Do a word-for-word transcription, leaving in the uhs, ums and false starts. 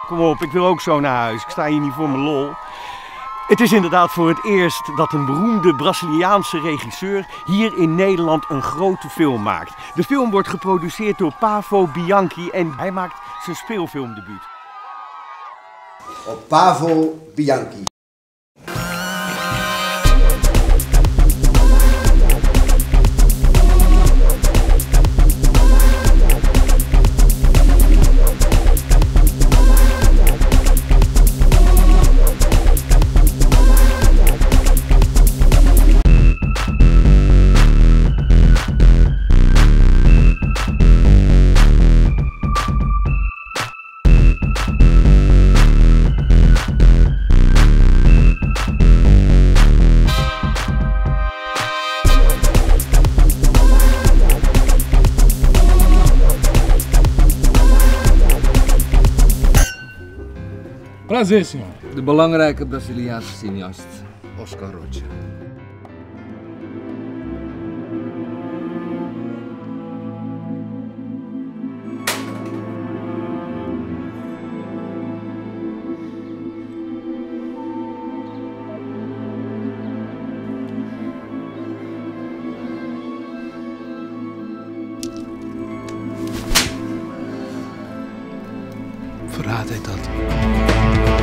Kom op, ik wil ook zo naar huis. Ik sta hier niet voor mijn lol. Het is inderdaad voor het eerst dat een beroemde Braziliaanse regisseur hier in Nederland een grote film maakt. De film wordt geproduceerd door Pavo Bianchi en hij maakt zijn speelfilmdebuut. Op Pavo Bianchi. Prazer, senhor. De belangrijke Braziliaanse cineast Oscar Rocha. Verraad hij dat?